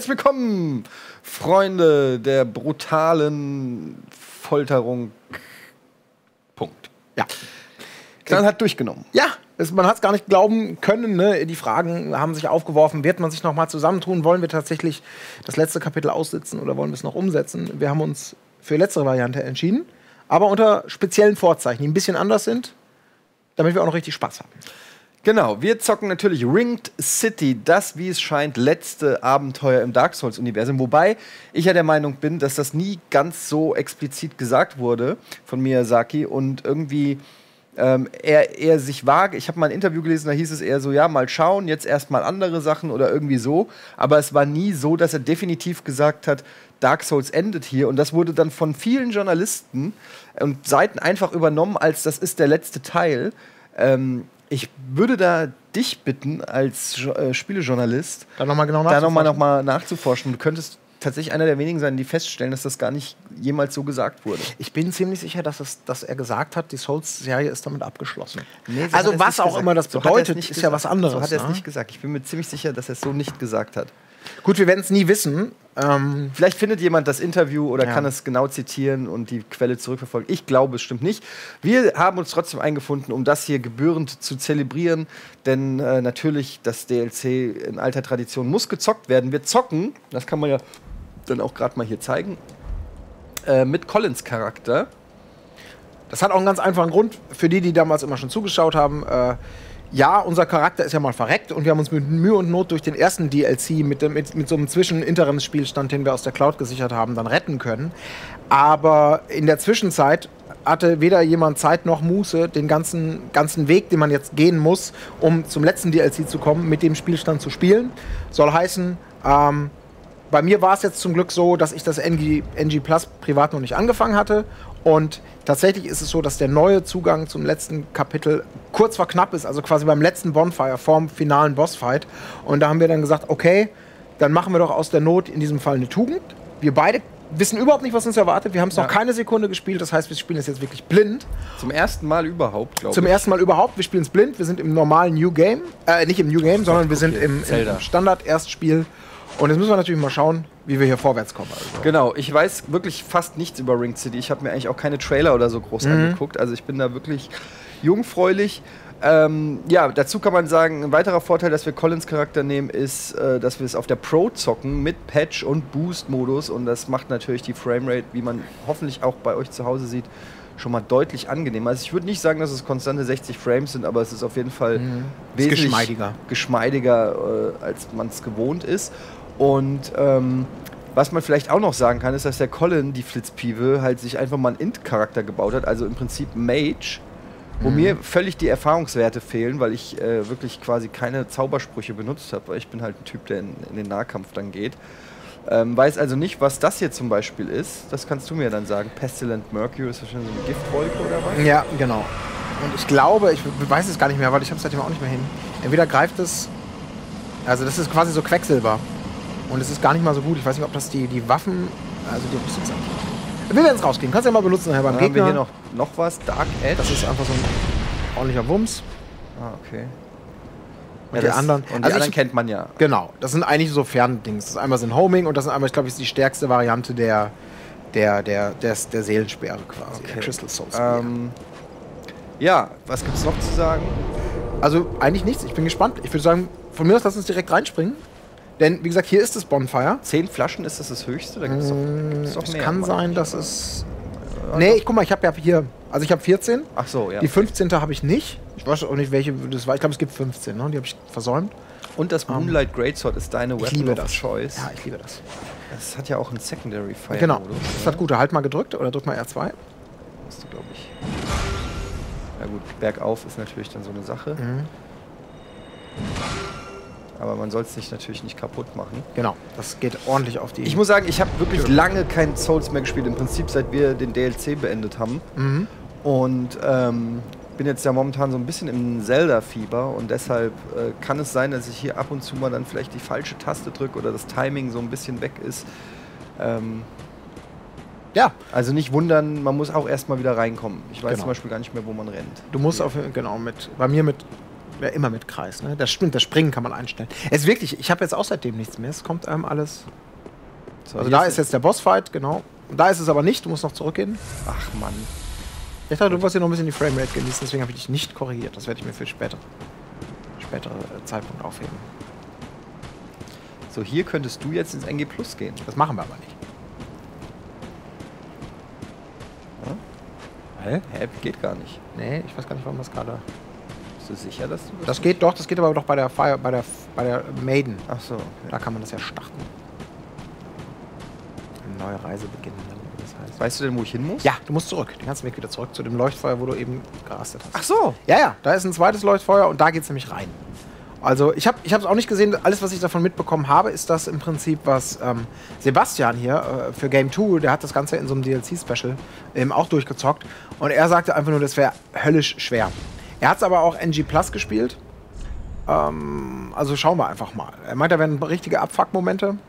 herzlich willkommen, Freunde der brutalen Folterung. Punkt. Ja. Dann hat durchgenommen. Ja, man hat es gar nicht glauben können. Ne? Die Fragen haben sich aufgeworfen. Wird man sich noch mal zusammentun? Wollen wir tatsächlich das letzte Kapitel aussitzen oder wollen wir es noch umsetzen? Wir haben uns für die letztere Variante entschieden, aber unter speziellen Vorzeichen, die ein bisschen anders sind, damit wir auch noch richtig Spaß haben. Genau, wir zocken natürlich Ringed City, das, wie es scheint, letzte Abenteuer im Dark Souls-Universum. Wobei ich ja der Meinung bin, dass das nie ganz so explizit gesagt wurde von Miyazaki und irgendwie er sich vage. Ich habe mal ein Interview gelesen, da hieß es eher so, ja, mal schauen, jetzt erstmal andere Sachen oder irgendwie so. Aber es war nie so, dass er definitiv gesagt hat, Dark Souls endet hier. Und das wurde dann von vielen Journalisten und Seiten einfach übernommen, als das ist der letzte Teil. Ich würde da dich bitten, als Spielejournalist, Da nochmal genau nachzuforschen. Du könntest tatsächlich einer der wenigen sein, die feststellen, dass das gar nicht jemals so gesagt wurde. Ich bin ziemlich sicher, dass er gesagt hat, die Souls-Serie ist damit abgeschlossen. Nee, so also was auch immer das bedeutet, ist ja was anderes. So hat er es nicht gesagt. Ich bin mir ziemlich sicher, dass er es so nicht gesagt hat. Gut, wir werden es nie wissen. Vielleicht findet jemand das Interview oder kann es genau zitieren und die Quelle zurückverfolgen. Ich glaube, es stimmt nicht. Wir haben uns trotzdem eingefunden, um das hier gebührend zu zelebrieren. Denn natürlich, das DLC in alter Tradition muss gezockt werden. Wir zocken, das kann man ja dann auch gerade mal hier zeigen, mit Collins Charakter. Das hat auch einen ganz einfachen Grund. Für die damals immer schon zugeschaut haben. Ja, unser Charakter ist ja mal verreckt und wir haben uns mit Mühe und Not durch den ersten DLC mit so einem Zwischen-Interimsspielstand, den wir aus der Cloud gesichert haben, dann retten können. Aber in der Zwischenzeit hatte weder jemand Zeit noch Muße, den ganzen Weg, den man jetzt gehen muss, um zum letzten DLC zu kommen, mit dem Spielstand zu spielen. Soll heißen, bei mir war es jetzt zum Glück so, dass ich das NG Plus privat noch nicht angefangen hatte. Und tatsächlich ist es so, dass der neue Zugang zum letzten Kapitel kurz vor knapp ist, also quasi beim letzten Bonfire, vorm finalen Bossfight. Und da haben wir dann gesagt, okay, dann machen wir doch aus der Not in diesem Fall eine Tugend. Wir beide wissen überhaupt nicht, was uns erwartet. Wir haben es noch keine Sekunde gespielt, das heißt, wir spielen es jetzt wirklich blind. Zum ersten Mal überhaupt, glaube ich. Zum ersten Mal überhaupt, wir spielen es blind. Wir sind im normalen New Game, nicht im New Game, sondern wir sind im Standard-Erstspiel. Und jetzt müssen wir natürlich mal schauen, wie wir hier vorwärts kommen. Also. Genau, ich weiß wirklich fast nichts über Ringed City. Ich habe mir eigentlich auch keine Trailer oder so groß angeguckt. Also ich bin da wirklich jungfräulich. Ja, dazu kann man sagen, ein weiterer Vorteil, dass wir Collins Charakter nehmen, ist, dass wir es auf der Pro zocken mit Patch und Boost-Modus. Und das macht natürlich die Framerate, wie man hoffentlich auch bei euch zu Hause sieht, schon mal deutlich angenehmer. Also ich würde nicht sagen, dass es konstante 60 Frames sind, aber es ist auf jeden Fall wesentlich geschmeidiger als man es gewohnt ist. Und was man vielleicht auch noch sagen kann, ist, dass der Colin, die Flitzpiewe, halt sich einfach mal einen Int-Charakter gebaut hat, also im Prinzip Mage, wo mir völlig die Erfahrungswerte fehlen, weil ich wirklich quasi keine Zaubersprüche benutzt habe, weil ich bin halt ein Typ, der in den Nahkampf dann geht. Weiß also nicht, was das hier zum Beispiel ist. Das kannst du mir dann sagen. Pestilent Mercury ist wahrscheinlich so eine Giftwolke oder was? Ja, genau. Und ich glaube, ich weiß es gar nicht mehr, weil ich habe es seitdem auch nicht mehr hin. Entweder greift es, also das ist quasi so Quecksilber. Und es ist gar nicht mal so gut. Ich weiß nicht, ob das die Waffen, also die Rüstungssachen. Wir werden es rauskriegen. Kannst du ja mal benutzen nachher beim Gegner. Haben wir hier noch was? Dark Edge? Das ist einfach so ein ordentlicher Wumms. Ah, okay. Und die anderen, kennt man ja. Genau, das sind eigentlich so Ferndings. Das ist einmal so ein Homing und das sind einmal, ich glaube, ist die stärkste Variante der Seelensperre quasi, der Crystal Souls. Ja, was gibt's noch zu sagen? Also eigentlich nichts, ich bin gespannt. Ich würde sagen, von mir aus lass uns direkt reinspringen. Denn, wie gesagt, hier ist das Bonfire. 10 Flaschen, ist das höchste? Da gibt's doch es mehr. kann sein, dass es... Nee, guck mal, ich habe ja hier... Also ich habe 14. Ach so, ja. Die 15. habe ich nicht. Ich weiß auch nicht, welche das war. Ich glaube, es gibt 15, ne? Die habe ich versäumt. Und das Moonlight Greatsword ist deine Weapon of Choice. Ja, ich liebe das. Das hat ja auch einen Secondary Fire. Genau, das hat gut. Halt mal gedrückt oder drück mal R2. Musst du, glaube ich. Ja gut, bergauf ist natürlich dann so eine Sache. Aber man soll es sich natürlich nicht kaputt machen. Genau, das geht ordentlich auf die... Ich muss sagen, ich habe wirklich lange kein Souls mehr gespielt. Im Prinzip, seit wir den DLC beendet haben. Und bin jetzt ja momentan so ein bisschen im Zelda-Fieber. Und deshalb kann es sein, dass ich hier ab und zu mal dann vielleicht die falsche Taste drücke oder das Timing so ein bisschen weg ist. Ja. Also nicht wundern, man muss auch erstmal wieder reinkommen. Ich weiß zum Beispiel gar nicht mehr, wo man rennt. Du musst bei mir mit Ja, immer mit Kreis, ne? Das stimmt, das Springen kann man einstellen. Es ist wirklich, ich habe jetzt auch seitdem nichts mehr. Es kommt einem alles. So, Also da ist jetzt der Bossfight, genau. Und da ist es aber nicht, du musst noch zurückgehen. Ach Mann. Ich dachte, du wolltest hier noch ein bisschen die Framerate genießen, deswegen habe ich dich nicht korrigiert. Das werde ich mir für spätere Zeitpunkt aufheben. So, hier könntest du jetzt ins NG Plus gehen. Das machen wir aber nicht. Hä? Hä? Geht gar nicht. Nee, ich weiß gar nicht, warum das gerade... Bist du sicher, dass du Das geht doch, das geht aber doch bei der Maiden. Ach so. Okay. Da kann man das ja starten. Eine neue Reise beginnen, wie das heißt. Weißt du denn, wo ich hin muss? Ja, du musst zurück. Den ganzen Weg wieder zurück zu dem Leuchtfeuer, wo du eben gerastet hast. Ach so. Ja, ja, da ist ein zweites Leuchtfeuer und da geht's nämlich rein. Also ich hab es auch nicht gesehen. Alles, was ich davon mitbekommen habe, ist das im Prinzip, was Sebastian hier für Game 2, der hat das Ganze in so einem DLC-Special auch durchgezockt. Und er sagte einfach nur, das wäre höllisch schwer. Er hat es aber auch NG Plus gespielt. Also schauen wir einfach mal. Er meint, da wären richtige Abfuck-Momente.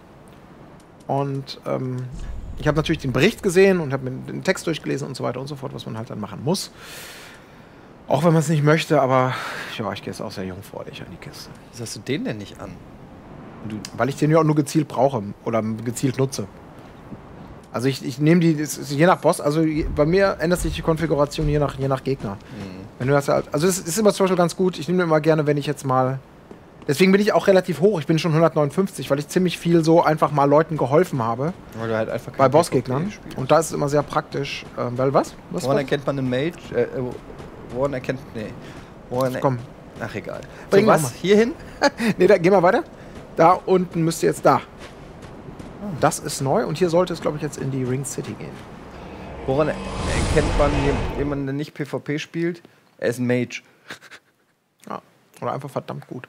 Und ich habe natürlich den Bericht gesehen und habe mir den Text durchgelesen und so weiter und so fort, was man halt dann machen muss. Auch wenn man es nicht möchte, aber ja, ich gehe jetzt auch sehr jungfräulich an die Kiste. Was hast du den denn nicht an? Weil ich den ja auch nur gezielt brauche oder gezielt nutze. Also ich nehme die, je nach Boss, also bei mir ändert sich die Konfiguration je nach Gegner. Mhm. Wenn du das halt, also es ist immer zum Beispiel ganz gut, ich nehme immer gerne, wenn ich jetzt mal... Deswegen bin ich auch relativ hoch, ich bin schon 159, weil ich ziemlich viel so einfach mal Leuten geholfen habe. Weil du halt einfach bei Bossgegnern. Und da ist es immer sehr praktisch, weil was? Woran erkennt man einen Mage? Woran erkennt... Nee. Komm. Ach, egal. Bring so, was? Hier hin? Nee, geh mal weiter. Da unten müsst ihr jetzt da. Das ist neu und hier sollte es, glaube ich, jetzt in die Ring City gehen. Woran erkennt man jemanden, der nicht PvP spielt? Er ist ein Mage. Ja, oder einfach verdammt gut.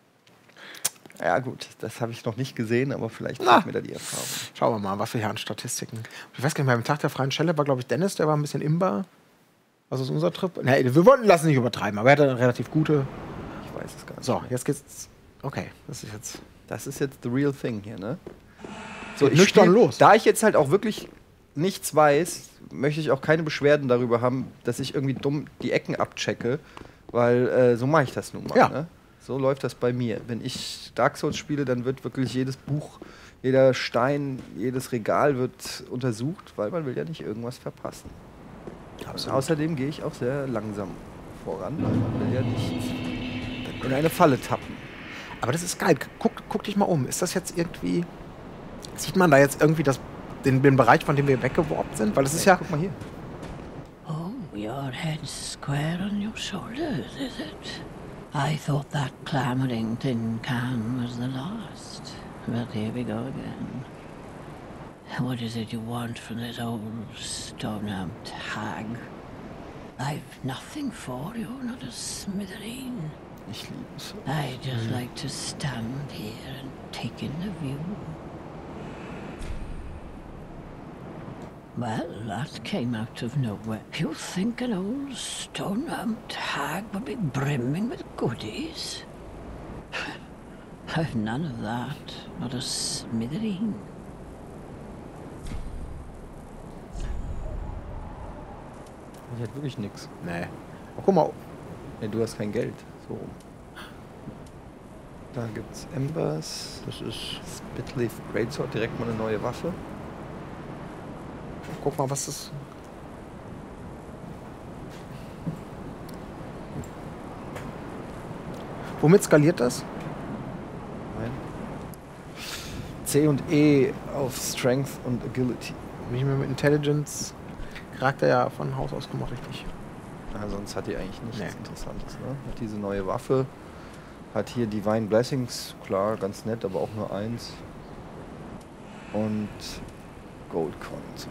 Ja gut, das habe ich noch nicht gesehen, aber vielleicht fehlt mir da die Erfahrung. Schauen wir mal, was wir hier an Statistiken... Ich weiß gar nicht, beim Tag der freien Stelle war, glaube ich, Dennis, der war ein bisschen imbar. Was ist unser Trip? Nee, wir wollten lassen nicht übertreiben, aber er hatte eine relativ gute... Ich weiß es gar nicht. So, jetzt geht's... Okay, das ist jetzt the real thing hier, ne? So, ich nüchtern los. Da ich jetzt halt auch wirklich nichts weiß, möchte ich auch keine Beschwerden darüber haben, dass ich irgendwie dumm die Ecken abchecke, weil so mache ich das nun mal. Ja. Ne? So läuft das bei mir. Wenn ich Dark Souls spiele, dann wird wirklich jedes Buch, jeder Stein, jedes Regal wird untersucht, weil man will ja nicht irgendwas verpassen. Außerdem gehe ich auch sehr langsam voran, weil man will ja nicht in eine Falle tappen. Aber das ist geil. Guck dich mal um. Ist das jetzt irgendwie... Sieht man da jetzt irgendwie den Bereich, von dem wir weggeworfen sind? Weil es ist ja... Guck mal hier. Oh, your head's square on your shoulders, is it? I thought that clamoring tin can was the last. But here we go again. What is it you want from this old stone-amped hag? I've nothing for you, not a smithereen. Ich liebe es. I just like to stand here and take in the view. Well, that came out of nowhere. You think an old stone-amped hag would be brimming with goodies? I've none of that, not a smithereen. Ich hätte wirklich nichts. Nee. Oh, guck mal. Nee, du hast kein Geld. So. Da gibt's Embers. Das ist Spitleaf Greatsword. Direkt mal eine neue Waffe. Guck mal, was das... Womit skaliert das? Nein. C und E auf Strength und Agility. Bin ich mir mit Intelligence Charakter ja von Haus aus gemacht, richtig. Ja, sonst hat die eigentlich nichts Interessantes. Ne? Hat diese neue Waffe. Hat hier Divine Blessings. Klar, ganz nett, aber auch nur eins. Und Goldcoin zum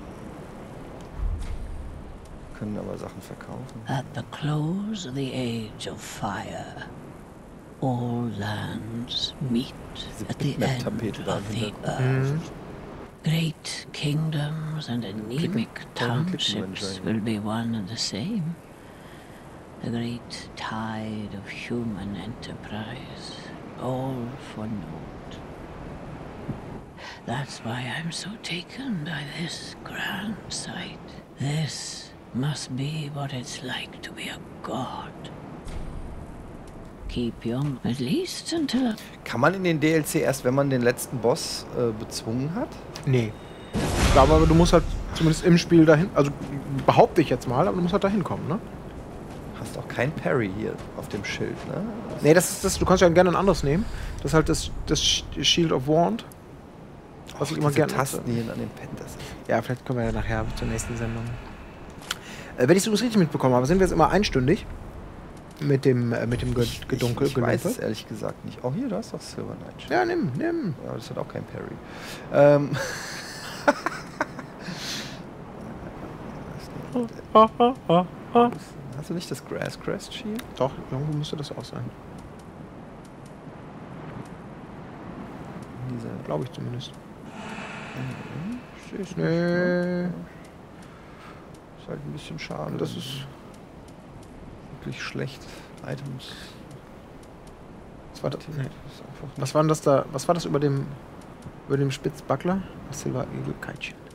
können aber Sachen verkaufen. At the close of the age of fire, all lands meet at the end of the earth. Great kingdoms and anemic townships will be one and the same. A great tide of human enterprise, all for naught. That's why I'm so taken by this grand sight. This must be what it's like to be a god. keep young, at least until... Kann man in den DLC erst, wenn man den letzten Boss bezwungen hat? Nee. Ich glaube aber, du musst halt zumindest im Spiel dahin, also behaupte ich jetzt mal, aber du musst halt dahin kommen, ne? Hast auch kein Parry hier auf dem Schild, ne? Nee, das ist das, du kannst ja gerne ein anderes nehmen. Das ist halt das Shield of Wand. Was ich immer gerne Tasten hier an den Panthers. Ja, vielleicht kommen wir ja nachher zur nächsten Sendung. Wenn ich es übrigens richtig mitbekommen habe, sind wir jetzt immer einstündig mit dem Gedunkel. Ich weiß es ehrlich gesagt nicht. Oh, hier, da ist doch Silver Knight. Ja, nimm. Ja, das hat auch kein Parry. Hast du nicht das Grass Crest Shield? Doch, irgendwo müsste das auch sein. Glaube ich zumindest. Nee. Ist halt ein bisschen schade. Das ist wirklich schlecht. Items. Was war denn das da? Was war das über dem Spitzbuckler? Silver Eagle Kite Shield.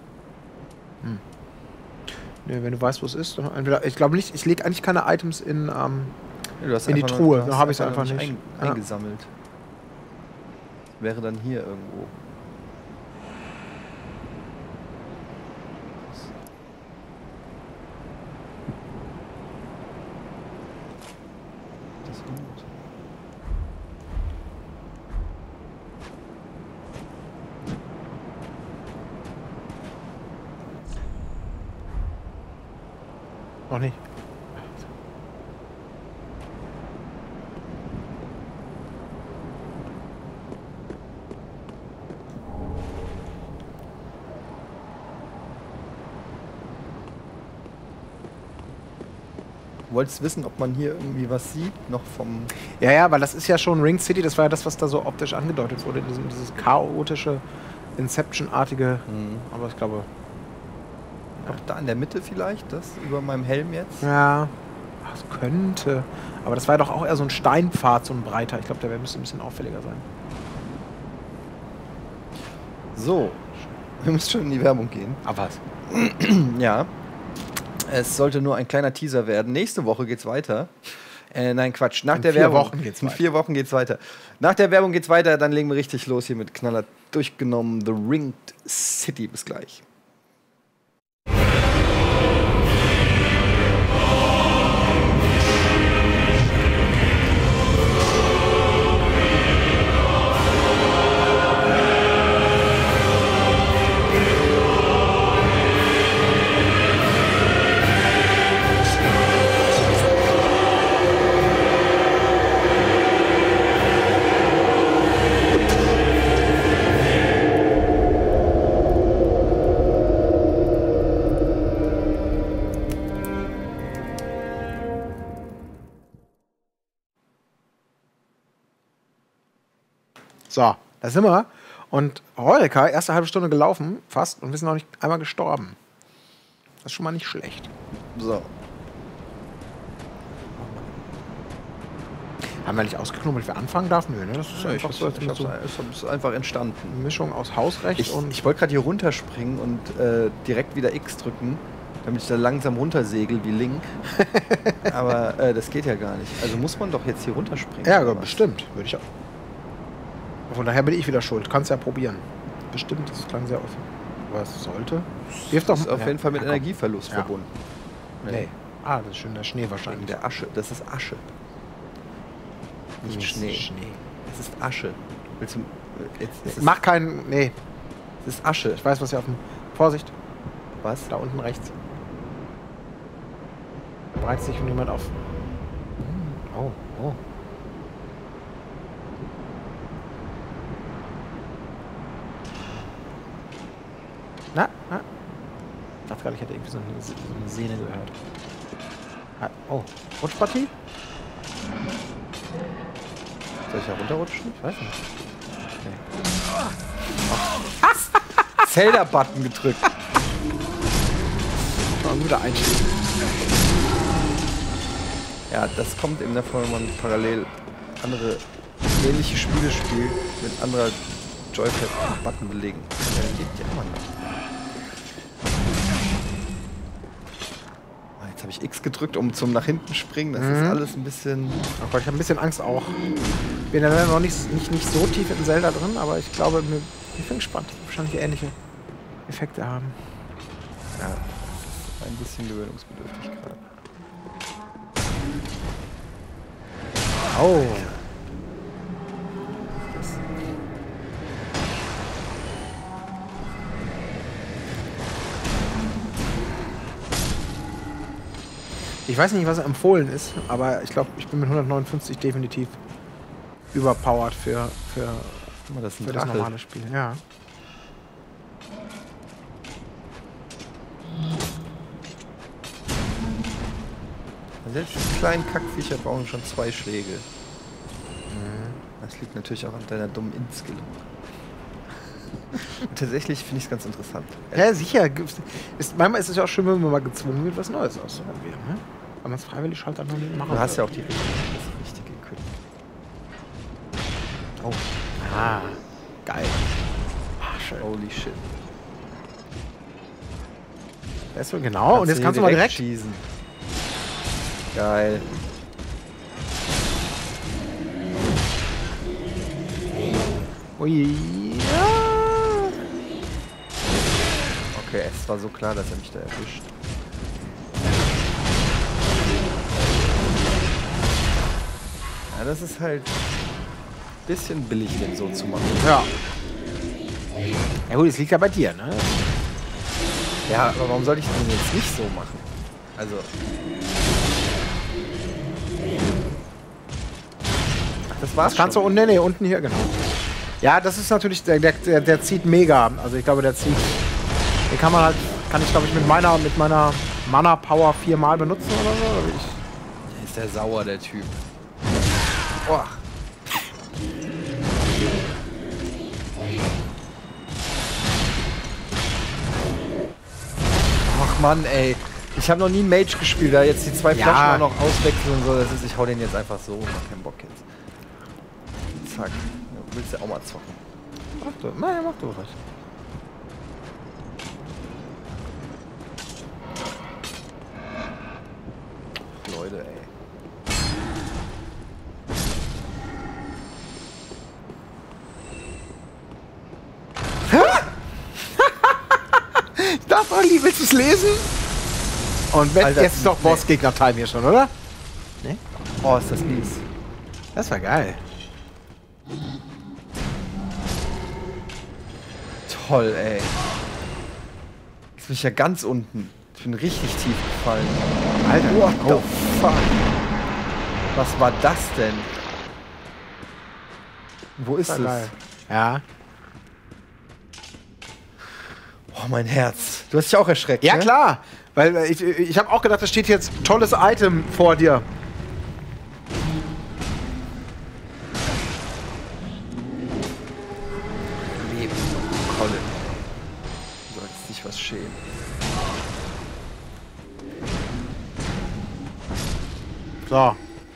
Nee, wenn du weißt, wo es ist, dann entweder. Ich glaube nicht, ich lege eigentlich keine Items in die Truhe. Da habe ich es einfach nicht eingesammelt. Wäre dann hier irgendwo. Das gut. Noch nicht. Du wolltest wissen, ob man hier irgendwie was sieht, noch vom... Ja, weil das ist ja schon Ring City, das war ja das, was da so optisch angedeutet wurde, dieses chaotische, Inception-artige, aber ich glaube... Auch da in der Mitte vielleicht, das über meinem Helm jetzt? Ja, das könnte, aber das war ja doch auch eher so ein Steinpfad, so ein breiter, ich glaube, der müsste ein bisschen auffälliger sein. So, wir müssen schon in die Werbung gehen. Aber was? Ja. Es sollte nur ein kleiner Teaser werden. Nächste Woche geht's weiter. Nein, Quatsch. Nach der Werbung. 4 Wochen geht's weiter. In 4 Wochen geht's weiter. Nach der Werbung geht's weiter. Dann legen wir richtig los hier mit Knaller durchgenommen. The Ringed City. Bis gleich. So, da sind wir. Und Rolka, erste halbe Stunde gelaufen, fast, und wir sind noch nicht einmal gestorben. Das ist schon mal nicht schlecht. So. Haben wir nicht ausgeknubbelt, wer anfangen darf? Nö, ne? Das ist einfach so, ist einfach entstanden. Eine Mischung aus Hausrecht Ich wollte gerade hier runterspringen und direkt wieder X drücken, damit ich da langsam runtersegel wie Link. Aber das geht ja gar nicht. Also muss man doch jetzt hier runterspringen. Ja, bestimmt. Würde ich auch. Von daher bin ich wieder schuld. Kannst ja probieren. Bestimmt, das klang sehr offen. Aber es sollte. Das ist auf jeden Fall mit Energieverlust verbunden. Nee. Ah, das ist schön der Schnee wahrscheinlich. Der Asche. Das ist Asche. Nicht Schnee. Es ist Asche. Willst du, mach keinen. Nee. Es ist Asche. Ich weiß, was hier auf dem. Vorsicht. Was? Da unten rechts. Da bereitet sich jemand auf. Oh. Na? Ich dachte gerade, ich hätte irgendwie so eine Sehne gehört. Oh, Rutschpartie? Soll ich da runterrutschen? Ich weiß nicht. Okay. Zelda-Button gedrückt. Ein guter Einstieg. Ja, das kommt eben davon, wenn man parallel andere ähnliche Spiele spielt mit anderer Joypad-Button belegen. Ja, geht ja immer noch. Jetzt habe ich X gedrückt, um zum nach hinten springen. Das ist alles ein bisschen... Oh Gott, ich habe ein bisschen Angst auch. Bin ja noch nicht so tief in Zelda drin, aber ich glaube, ich bin gespannt. Wahrscheinlich ähnliche Effekte haben. Ja, das ist ein bisschen gewöhnungsbedürftig gerade. Oh. Ich weiß nicht, was empfohlen ist, aber ich glaube, ich bin mit 159 definitiv überpowered für Das das normale Spiel. Ja. Selbst die kleinen Kackviecher brauchen schon 2 Schläge. Das liegt natürlich auch an deiner dummen Inskillung. Tatsächlich finde ich es ganz interessant. Ja, sicher. Manchmal ist es ja auch schön, wenn man mal gezwungen wird, was Neues auszuprobieren. Ne? Wenn man es freiwillig halt dann noch nicht machen. Du hast ja auch das richtige Equipment. Oh. Ah. Geil. Ach, schön. Holy shit. Das ist so genau. Und jetzt kannst du mal direkt schießen. Geil. Ui. Ja. Okay, es war so klar, dass er mich da erwischt. Ja, das ist halt ein bisschen billig, den so zu machen. Ja. Ja gut, es liegt ja bei dir, ne? Ja, aber warum soll ich den jetzt nicht so machen? Also... Das war's. Das kannst du unten, nee, unten hier, genau. Ja, das ist natürlich, der zieht mega. Also ich glaube, der zieht. Den kann man halt, kann ich glaube ich mit meiner Mana Power 4-mal benutzen oder so. Oder Der ist der sauer, der Typ. Boah. Ach Mann, ey. Ich habe noch nie einen Mage gespielt, da jetzt die 2 Flaschen auch noch auswechseln und so. Das ist, ich hau den jetzt einfach so. Ich hab keinen Bock jetzt. Zack. Du willst ja auch mal zocken. Mach du, naja, mach du was. Leute, ey. Ich dachte, Olli, willst du es lesen? Und wenn, Alter, jetzt ist doch Bossgegner-Time hier schon, oder? Ne? Oh, ist das mies. Das war geil. Toll, ey. Jetzt bin ich ja ganz unten. Ich bin richtig tief gefallen. Alter, what the fuck? Was war das denn? Wo ist es? Geil. Ja. Oh, mein Herz. Du hast dich auch erschreckt, Ja, ne? klar. Weil ich habe auch gedacht, da steht jetzt ein tolles Item vor dir. Leben, Colin. Du solltest dich was schämen. So.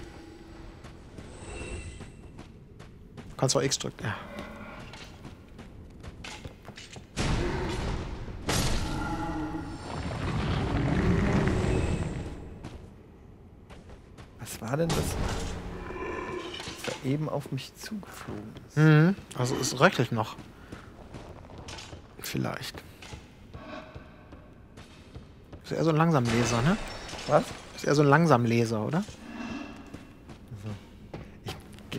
Du kannst auch X drücken. Ja. Was war denn das? Das da eben auf mich zugeflogen ist. Mhm. Also es reicht noch. Vielleicht. Ist eher so ein Langsamleser, ne? Was? Ist eher so ein Langsamleser, oder? Ich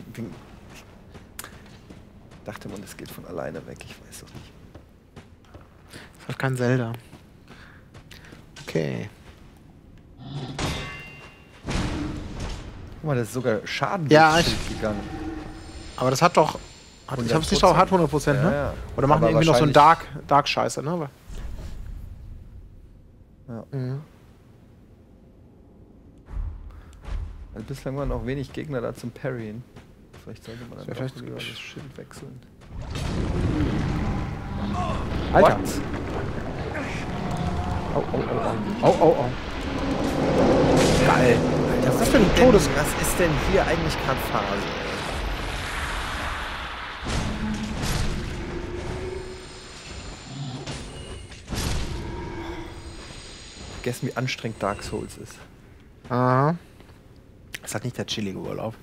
dachte man, das geht von alleine weg. Ich weiß doch nicht. Das hat kein Zelda. Okay. Guck mal, das ist sogar Schaden gegangen. Aber das hat doch... ich hab's nicht drauf, hat 100%, ne? Ja. Oder machen die irgendwie noch so ein Dark-Scheiße, ne? Aber ja. mhm. Also bislang waren auch wenig Gegner da zum Parryen. Vielleicht sollte man dann Ja, doch lieber das Schild wechseln. Alter. What? Oh, oh, oh, oh. Oh, oh, oh. Geil. Alter, Was ist das für ein Todes... Was ist denn hier eigentlich gerade Phase? Vergessen, wie anstrengend Dark Souls ist. Aha. Das hat nicht der chillige Urlaub.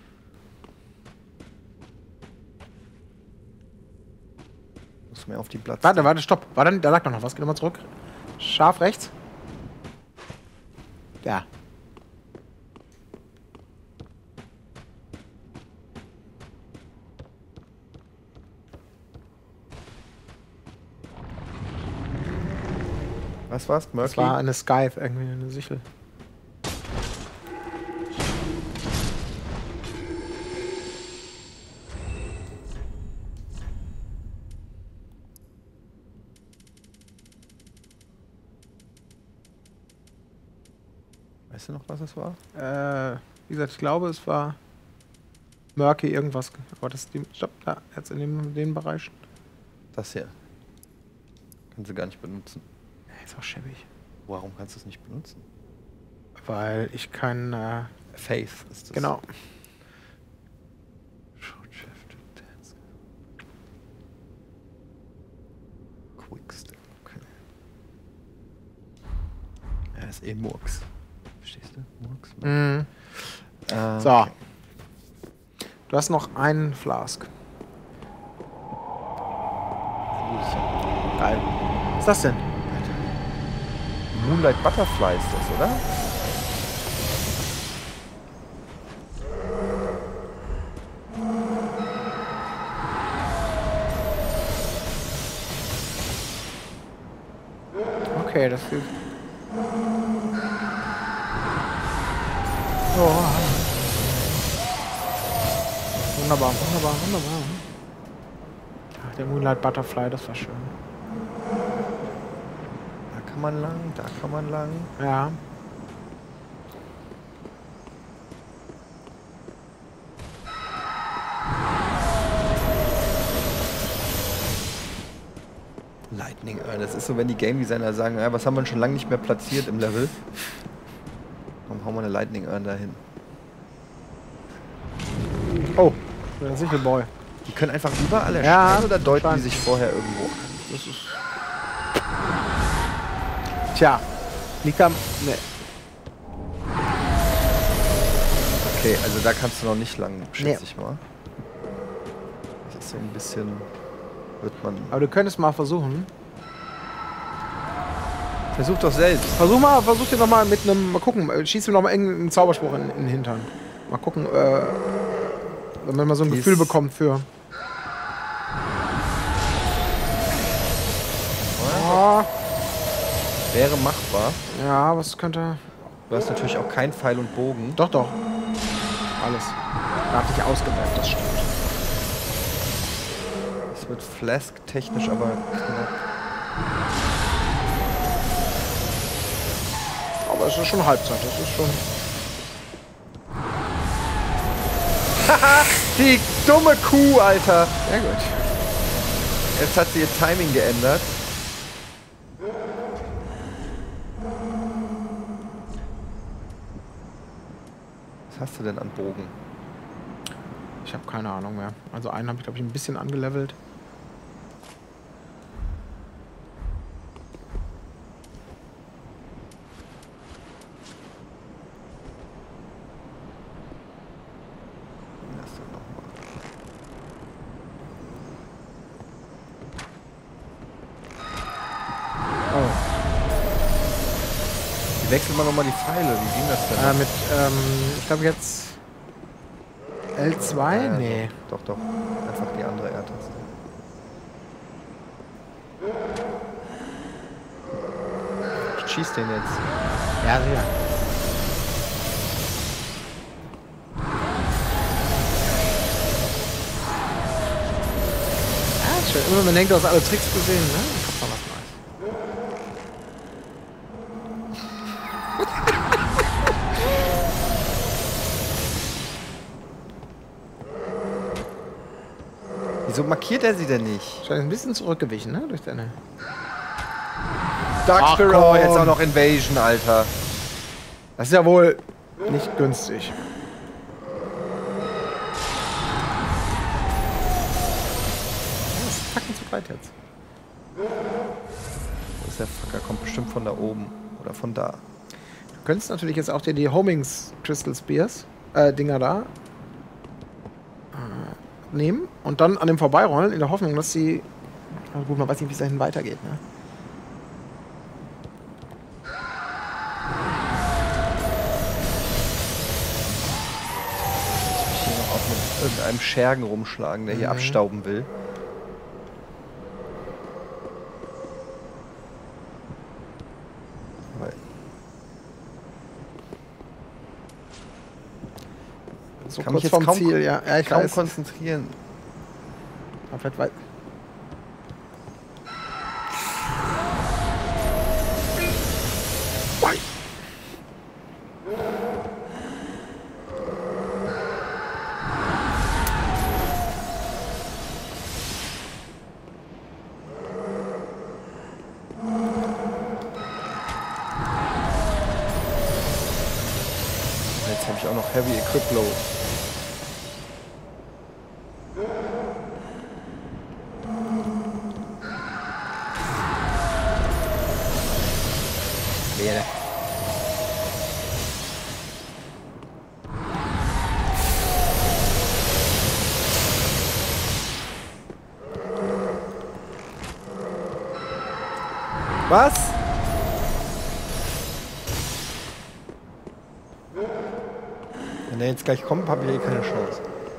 Muss mir auf die Platz. Warte, stopp. Da lag doch noch was. Geh nochmal zurück. Scharf rechts. Ja. Was war's? Murky? Das war eine Scythe, irgendwie eine Sichel. Weißt du noch, was es war? Wie gesagt, ich glaube, es war Murky irgendwas. Aber das ist die. Stopp, da, jetzt in dem Bereich. Das hier. Kannst du gar nicht benutzen. Ist auch schäbig. Warum kannst du es nicht benutzen? Weil ich kein. Faith ist das. Genau. Quickstep, okay. Er ist eh Murks. Verstehst du? Murks? Mhm. So. Okay. Du hast noch einen Flask. Geil. Was ist das denn? Moonlight Butterfly ist das, oder? Okay, das hilft. Oh. Wunderbar. Ach, der Moonlight Butterfly, das war schön. Da kann man lang. Ja. Lightning Urn, das ist so, wenn die Game Designer sagen, ja, was haben wir schon lange nicht mehr platziert im Level? Warum hauen wir eine Lightning Urn dahin? Oh, der Sichelboy. Die können einfach überall erscheinen, Ja, oder deuten die spannend. sich vorher irgendwo an? Das ist. Tja, liegt am. Ne. Okay, also da kannst du noch nicht lang, schätze Nee. ich mal. Das ist so ein bisschen, wird man... Aber du könntest mal versuchen. Versuch doch selbst. Versuch dir noch mal mit einem. Mal gucken, schieß dir noch mal irgendeinen Zauberspruch in den Hintern. Mal gucken, wenn man mal so ein Gefühl bekommt für. Oh, Wäre machbar. ja, was könnte. Du hast natürlich auch kein Pfeil und Bogen. Doch. Alles. Da hat sich ausgewählt, das stimmt. Es wird Flask-technisch aber knapp. Aber es ist schon Halbzeit, das ist schon. Haha, die dumme Kuh, Alter. Sehr gut. Jetzt hat sie ihr Timing geändert. Was hast du denn an Bogen? Ich habe keine Ahnung mehr. Also einen habe ich, glaube ich, ein bisschen angelevelt. Lass doch noch mal. Oh. Wie wechselt man nochmal die Pfeile? Wie ging das denn? Mit, ich glaube jetzt L2? Ja, Nee. Doch. Einfach die andere R-Taste. Ich schieß den jetzt. Ja, sicher. Ja, schön. Immer man denkt, du hast alle Tricks gesehen, ne? Kommt noch was Neues. Wieso markiert er sie denn nicht? Scheint ein bisschen zurückgewichen, ne? Durch deine. Dark Ach, Sparrow, komm. jetzt auch noch Invasion, Alter. Das ist ja wohl nicht günstig. Das ist Tacken zu breit jetzt. Wo ist der Fucker? Kommt bestimmt von da oben. Oder von da. könntest natürlich jetzt auch dir die Homings Crystal Spears, Dinger da, nehmen und dann an dem vorbeirollen, in der Hoffnung, dass sie. Also gut, man weiß nicht, wie es dahin weitergeht, ne? Ich hier noch auch mit irgendeinem Schergen rumschlagen, der hier abstauben will. So kann kurz mich jetzt vom Ziel, ja. Ja, ich kaum weiß. konzentrieren. Aber vielleicht weit. Jetzt habe ich auch noch Heavy Equip Low. Was? Wenn der jetzt gleich kommt, habe ich eh keine Chance.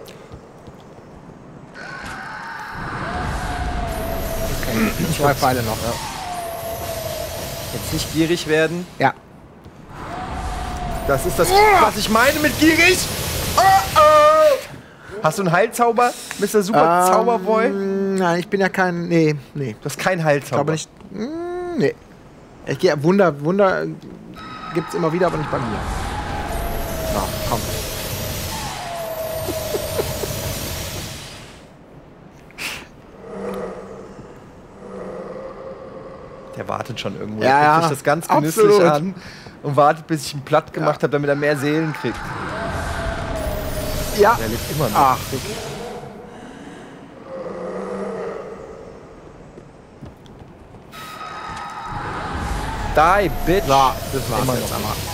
Okay. 2 Pfeile noch. Ja. Jetzt nicht gierig werden. Ja. Das ist das, was ich meine mit gierig. Oh, oh. Hast du einen Heilzauber, Mr. Super Zauberboy? Nein, ich bin ja kein. Nee. Du hast keinen Heilzauber. Ich glaube nicht. Nee. Ich gehe Wunder gibt's immer wieder, aber nicht bei mir. Na, komm. Der wartet schon irgendwo. Ja, der guckt ja, sich das ganz genüsslich absolut an und wartet, bis ich ihn platt gemacht habe, damit er mehr Seelen kriegt. Ja. Der lebt immer noch. Ach. Die, bitch. Ja, das war's Immer jetzt noch. einmal.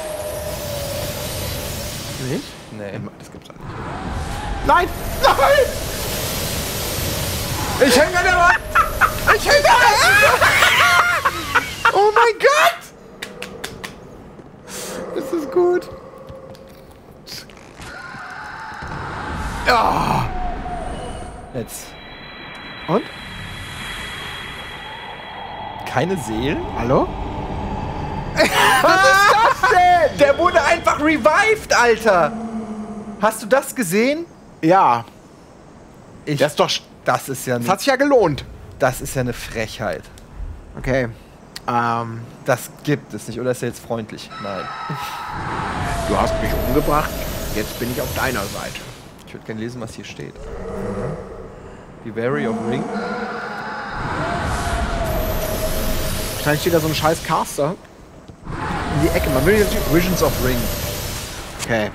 Nicht? Nee. Das gibt's halt nicht. Nein! Nein! Ich hänge an der Wand! Ich hänge an der Wand! Oh mein Gott! Das ist gut. Ja. Jetzt. Und? Keine Seelen? Hallo? Was ist das denn? Der wurde einfach revived, Alter! Hast du das gesehen? Ja. Das ist doch. Das ist ja Das hat sich ja gelohnt. Das ist ja eine Frechheit. Okay. Das gibt es nicht. Oder ist er jetzt freundlich? Nein. Du hast mich umgebracht. Jetzt bin ich auf deiner Seite. Ich würde gerne lesen, was hier steht. Be wary of Ring. Wahrscheinlich steht da so ein scheiß Caster in die Ecke. Man will jetzt Visions of Ring. Okay.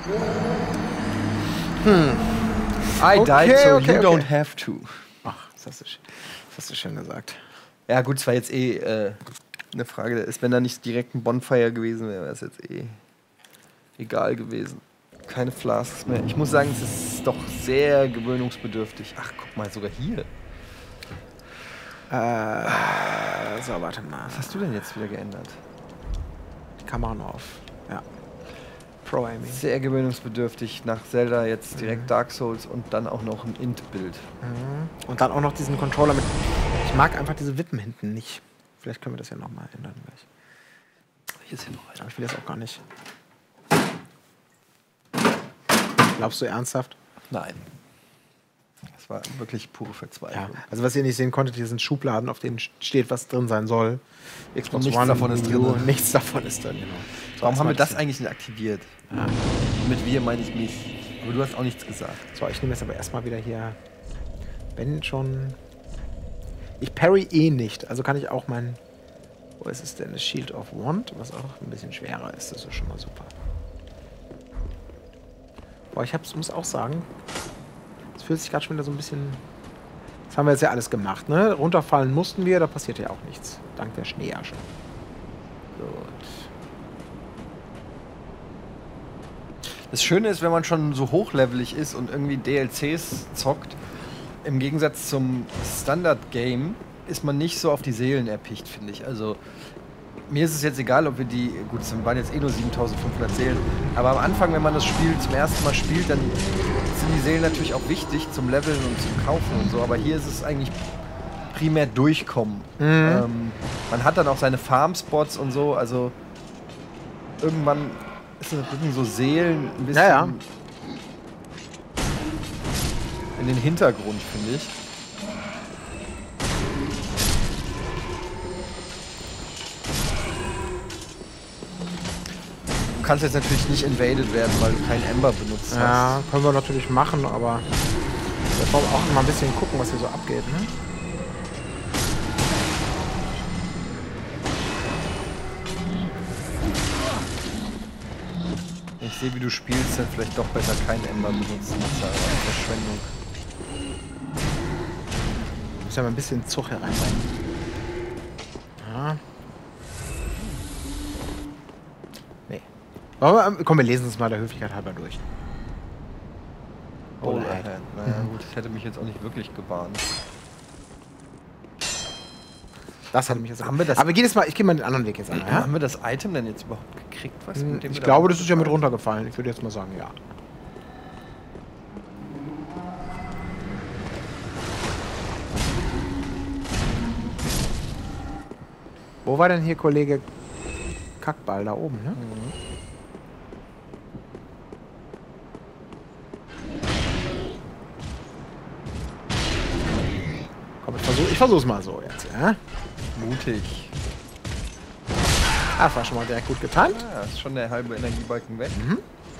I died, so okay, you don't have to. Ach, das hast du schön gesagt. Ja gut, es war jetzt eine Frage. Wenn da nicht direkt ein Bonfire gewesen wäre, wäre es jetzt egal gewesen. Keine Flasks mehr. Ich muss sagen, es ist doch sehr gewöhnungsbedürftig. Ach, guck mal, sogar hier. So, warte mal. Was hast du denn jetzt wieder geändert? Die Kamera noch auf. Ja. Pro-Aiming. Sehr gewöhnungsbedürftig. Nach Zelda jetzt direkt Dark Souls und dann auch noch ein Int-Bild. Und dann auch noch diesen Controller mit. Ich mag einfach diese Wippen hinten nicht. Vielleicht können wir das ja nochmal ändern gleich. Hier ist hier noch einer. Aber ich will das auch gar nicht. Glaubst du ernsthaft? Nein. Das war wirklich pure Ja. Verzweiflung. Also was ihr nicht sehen konntet, hier sind Schubladen, auf denen steht, was drin sein soll. Xbox Nichts One, davon ist Wii U, drin. Nichts davon ist drin, genau. Warum haben wir das ein? eigentlich nicht aktiviert? Ja. Mit wir meine ich mich. Aber du hast auch nichts gesagt. So, ich nehme jetzt aber erstmal wieder hier. Wenn schon. Ich parry eh nicht, also kann ich auch mein. Wo ist es denn? Das Shield of Wand, was auch ein bisschen schwerer ist. Das ist schon mal super. Boah, muss auch sagen, es fühlt sich gerade schon wieder so ein bisschen. Das haben wir jetzt ja alles gemacht, ne? Runterfallen mussten wir, da passiert ja auch nichts. Dank der Schneeasche. Gut. Das Schöne ist, wenn man schon so hochlevelig ist und irgendwie DLCs zockt, im Gegensatz zum Standard-Game ist man nicht so auf die Seelen erpicht, finde ich. Also mir ist es jetzt egal, ob wir die, gut, es waren jetzt eh nur 7500 Seelen, aber am Anfang, wenn man das Spiel zum ersten Mal spielt, dann sind die Seelen natürlich auch wichtig zum Leveln und zum Kaufen und so, aber hier ist es eigentlich primär durchkommen. Man hat dann auch seine Farm-Spots und so, also irgendwann rücken so Seelen ein bisschen in den Hintergrund, finde ich. Du kannst jetzt natürlich nicht invaded werden, weil du keinen Ember benutzt hast. Ja, können wir natürlich machen, aber wir wollen auch mal ein bisschen gucken, was hier so abgeht, ne? Ich sehe, wie du spielst, dann vielleicht doch besser keinen Ember benutzen. Das ist ja eine Verschwendung. Ich muss ja mal ein bisschen Zug hereinbringen. Ja. Nee. Komm, wir lesen es mal der Höflichkeit halber durch. Oh, naja, gut, das hätte mich jetzt auch nicht wirklich gewarnt. Das hat mich jetzt haben wir das, aber ich gehe mal den anderen Weg jetzt an. Ja? Haben wir das Item denn jetzt überhaupt gekriegt? Was mit dem Ich glaube, das ist ja mit runtergefallen. Ich würde jetzt mal sagen, ja. Wo war denn hier Kollege Kackball? Da oben, ne? Komm, ich versuch's mal so jetzt, ja? Mutig. Das war schon mal direkt gut getimt. Ja, ist schon der halbe Energiebalken weg. Dann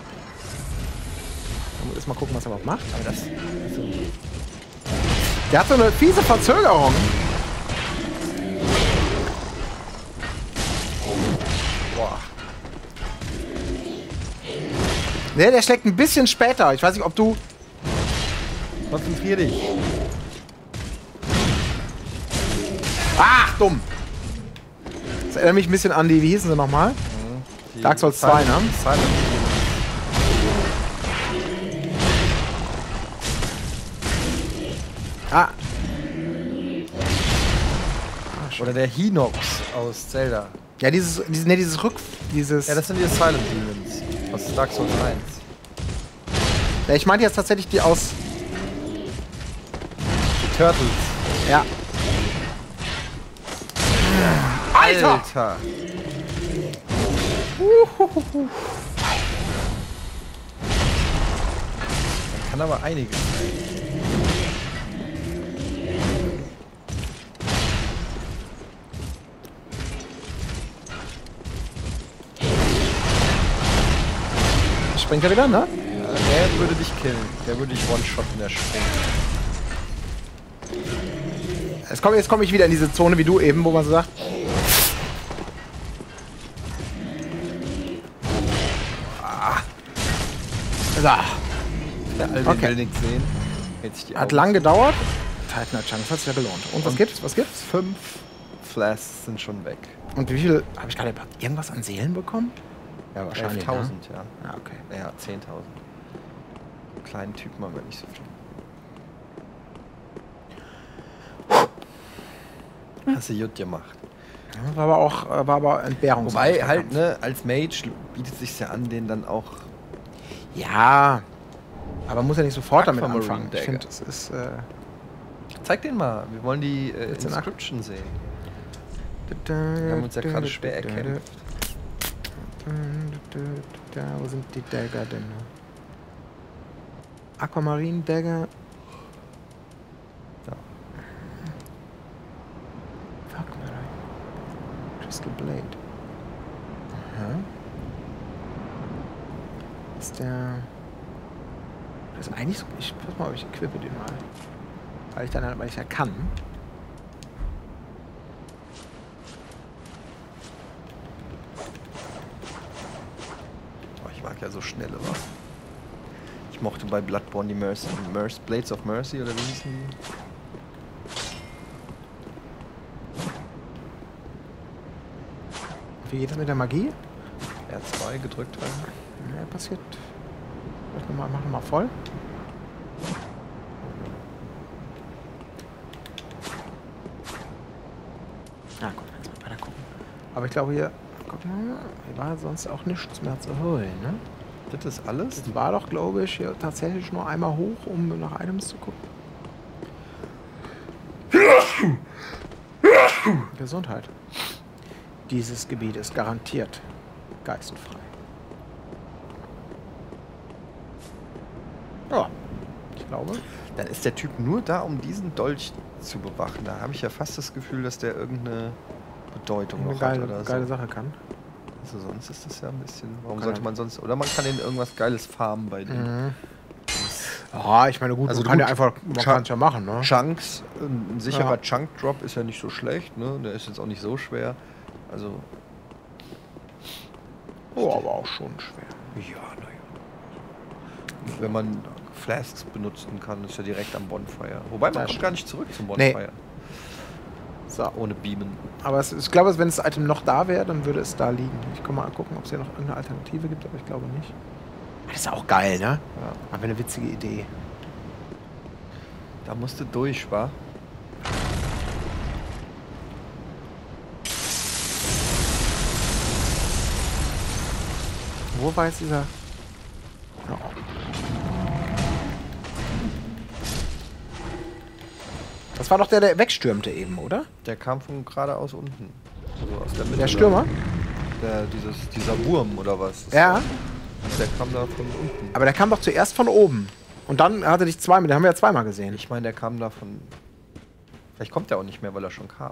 muss erst mal gucken, was er überhaupt macht. Aber das, der hat so eine fiese Verzögerung. boah. Ne, der schlägt ein bisschen später. Ich weiß nicht, ob du... Konzentrier dich. Ach, dumm. Das erinnert mich ein bisschen an die, wie hießen sie nochmal? Dark Souls 2, ne? Ah. Oder der Hinox aus Zelda. Ja, dieses Ja, das sind die Silent Demons aus Dark Souls 1. Ja, ich meinte jetzt tatsächlich die aus... Die Turtles. Ja. Alter! Das kann aber einiges sein. Springt er wieder, ne? Der würde dich killen. Der würde dich one-shotten, der Sprung. Jetzt komme ich wieder in diese Zone wie du eben, wo man so sagt... So. Der Alvin will nichts sehen. Hält sich die Hat Augen lang zu. gedauert. Titan Chance, das hat sich ja gelohnt. Und was gibt's? Was gibt's? 5 Flasks sind schon weg. Und wie viel... Habe ich gerade irgendwas an Seelen bekommen? Ja, wahrscheinlich. 11.000, Ne? ja. Ja, okay. Ja, 10.000. Kleinen Typen haben wir nicht so viel. Hast du gut gemacht. Ja, war aber Entbehrung. Wobei halt, ne, als Mage bietet sich ja an, den dann auch... Ja, aber man muss ja nicht sofort damit Aquamarine anfangen. Ich Dagger. finde, es ist... Zeig den mal, wir wollen die Willst du Inscription sehen. Wir haben uns ja gerade schwer erkämpft. Wo sind die Dagger denn? Aquamarine Dagger. Ja. Fuck, man. Crystal Blade. Aha. Ist der... Das ist eigentlich so... Ich pass mal, ob ich equippe den mal. Weil ich ja kann. Oh, ich mag ja so schnelle Waffen. Ich mochte bei Bloodborne die Blades of Mercy oder wie hießen die? Wie geht das mit der Magie? R2 gedrückt haben. Ja, passiert Machen wir mal voll. Ja, komm, jetzt mal weiter gucken. Aber ich glaube hier, guck mal, hier war sonst auch nichts mehr zu holen, ne? Das ist alles? Das war doch, glaube ich, hier tatsächlich nur einmal hoch, um nach Items zu gucken. Gesundheit. Dieses Gebiet ist garantiert geistenfrei. Ja, ich glaube. Dann ist der Typ nur da, um diesen Dolch zu bewachen. Da habe ich ja fast das Gefühl, dass der irgendeine Bedeutung noch hat oder so. Geile Sache kann. Also sonst ist das ja ein bisschen... Warum sollte man sonst... Oder man kann den irgendwas Geiles farmen bei dem. Ja, ich meine, gut, Also man kann gut, ja einfach... Man kann es ja machen, ne? Chunks, ein sicherer Chunk-Drop ist ja nicht so schlecht, ne? Der ist jetzt auch nicht so schwer. Also... Oh, aber auch schon schwer. Ja, naja. Wenn man Flasks benutzen kann, ist ja direkt am Bonfire. Wobei, man kommt gar nicht zurück zum Bonfire. Nee. So. Ohne Beamen. Aber ich glaube, wenn das Item noch da wäre, dann würde es da liegen. Ich kann mal gucken, ob es hier noch irgendeine Alternative gibt, aber ich glaube nicht. Das ist auch geil, ne? Ja. Aber eine witzige Idee. Da musst du durch, wa? Wo war jetzt dieser... Oh. Das war doch der wegstürmte eben, oder? Der kam von geradeaus unten. Also aus der Mitte. Der Stürmer? Dieser Wurm oder was? Ja. Der kam da von unten. Aber der kam doch zuerst von oben. Und dann hatte dich zweimal, den haben wir ja zweimal gesehen. Ich meine, der kam da von... Vielleicht kommt der auch nicht mehr, weil er schon kam.